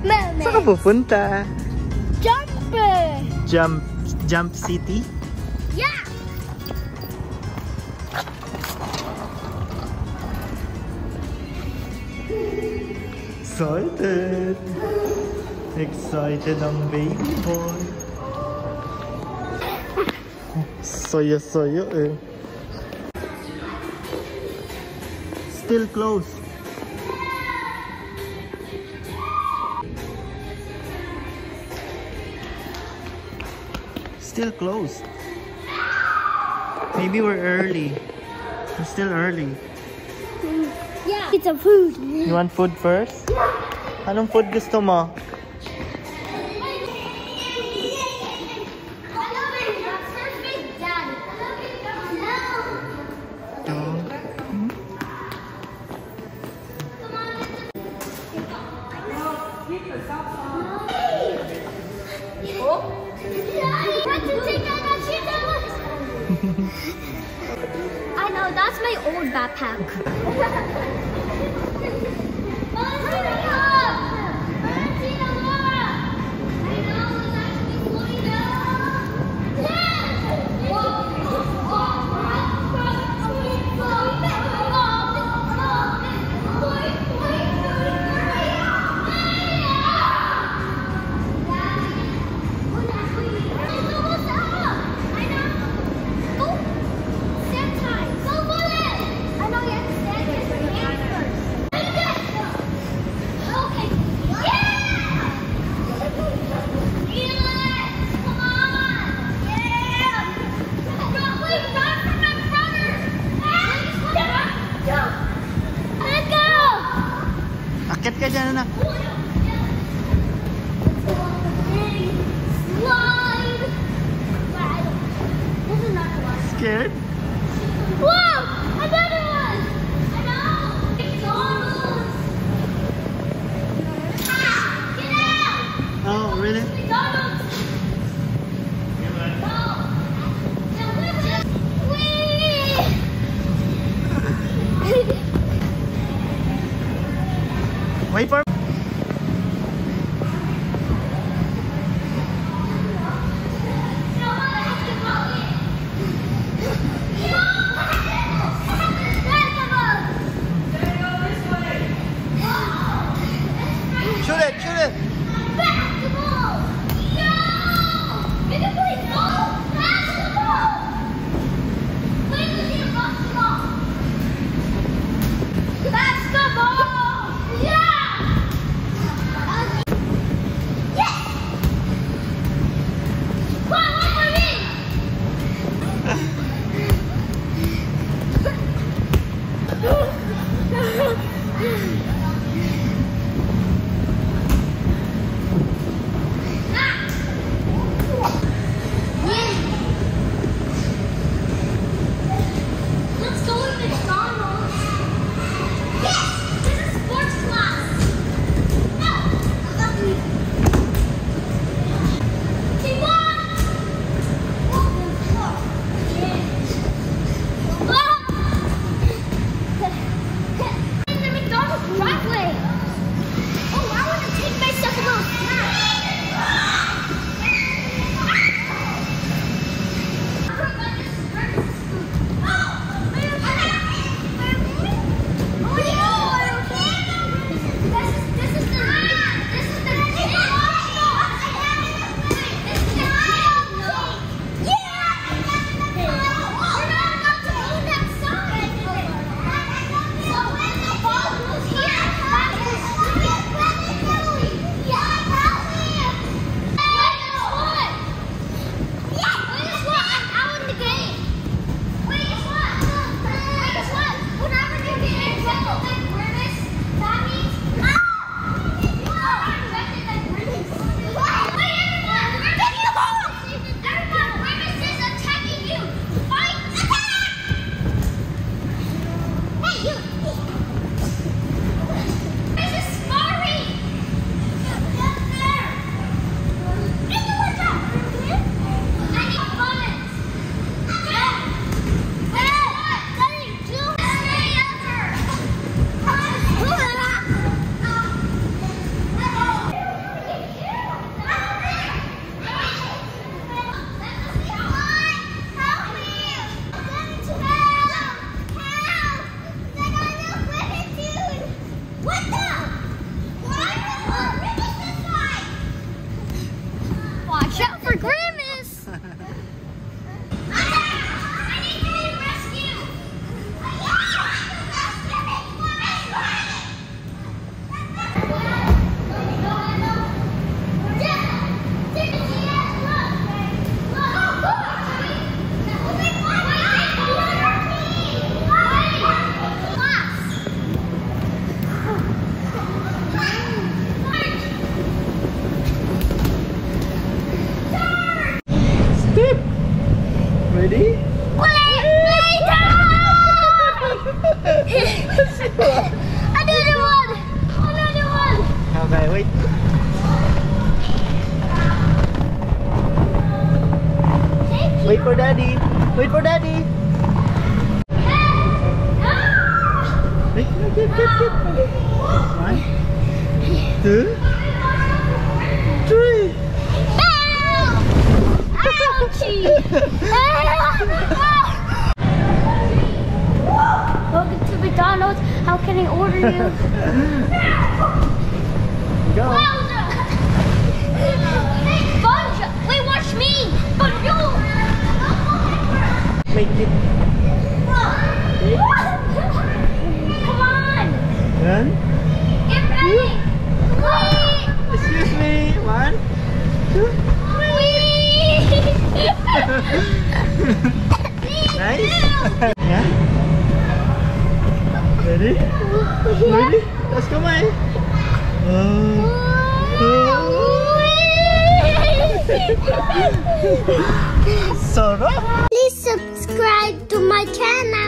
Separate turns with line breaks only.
Saan ka pupunta?
Jumper!
Jump City?
Yeah!
Excited! Excited ang baby boy. Saya-saya eh. Still closed. Still closed. Maybe we're early. We're still early.
Yeah. It's a food.
You want food first? Anong food gusto mo?
I know, that's my old backpack.
Akit ka dyan, anak. Scared?
Whoa! Another one! I know! McDonald's! Get out!
Oh, really?
McDonald's!
Wait for Shoot it! Shoot it!
Basketball! No! Can you please go? Basketball! Please let me basketball! Basketball! Yeah! Yes! Come on, wait for me!
Wait for daddy. Wait for daddy. Wait, get. 1, 2, 3.
Welcome to McDonald's. How can I order you?
Go.
Hey, Sponge! Wait, watch me! Bonjour!
Wait, get.
Come on!
1.
Get ready! Wait!
Excuse me. 1, 2. Nice. Yeah. Ready? Ready? Let's go, Mai. So rough.
Please subscribe to my channel.